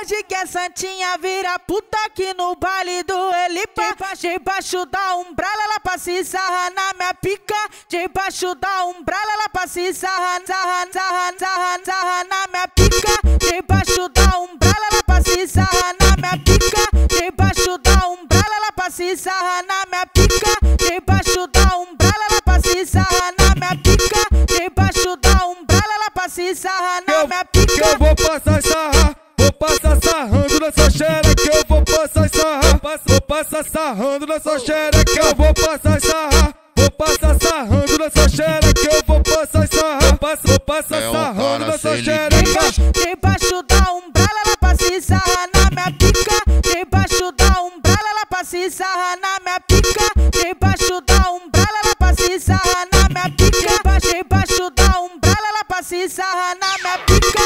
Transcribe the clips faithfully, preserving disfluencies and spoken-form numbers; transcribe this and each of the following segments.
hoje que a Santinha vira puta aqui no baile do Elipa. Debaixo da umbrella ela passa e sarra na minha pica. Debaixo da umbrella ela passa e sarra, sarra, sarra, sarra, sarra na minha pica. Debaixo da umbrella ela passa e sarra na minha pica. Debaixo da umbrella ela passa e sarra na minha pica. Debaixo da umbrella ela passa e sarra na minha pica. Debaixo da umbrella ela passa e sarra na minha pica. Eu vou passar sarra, vou passar sarrando nessa xereca. Eu vou passar sarra, vou passar sarrando nessa xereca. Eu vou passar sarra, vou passar sarrando nessa xereca. Eu vou passar sarra, vou passar sarrando nessa xereca. Debaixo da umbrella ela passa e sarra na minha pica. Debaixo da umbrella ela passa e sarra na minha pica. Debaixo da umbrella ela passa e sarra na minha pica. Debaixo da umbrella ela passa e sarra na minha pica.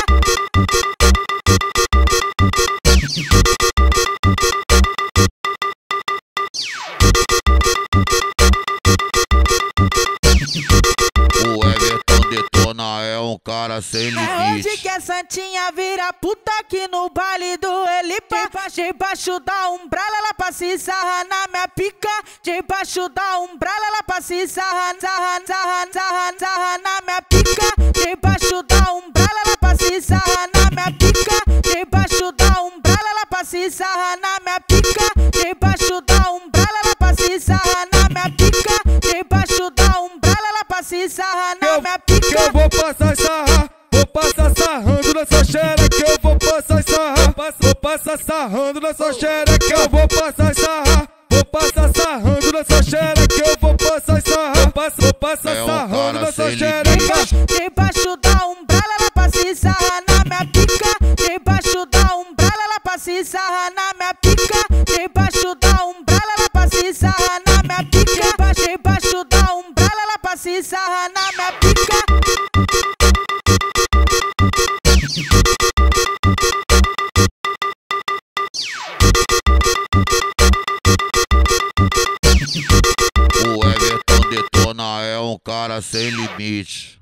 O Everton Detona é um cara sem limite. É hoje que a Santinha vira puta aqui no baile do Elipa. Debaixo da umbrella ela passa e sarra na minha pica. Debaixo da umbrella ela passa e sarra, sarra, sarra, sarra, sarra na minha pica. Debaixo da umbrella ela passa e sarra na minha pica. Debaixo da umbrella ela passa e sarra na minha pica. Debaixo da umbrella ela passa e sarra na minha pica. Debaixo da umbrella ela passa e sarra na minha pica. Eu vou passar sarra, vou passar sarrando nessa xereca. Eu vou passar sarra, vou passar sarrando nessa xereca. Eu vou passar sarra, vou passar sarrando nessa xereca. Eu vou passar sarra, vou passar sarrando nessa xereca. Debaixo da umbrella ela passa e sarra na minha pica. Debaixo da umbrella ela passa e sarra na minha pica. Debaixo da umbrella ela passa e sarra na minha pica. Debaixo da umbrella ela passa e sarra na minha pica. O Everton Detona é um cara sem limite.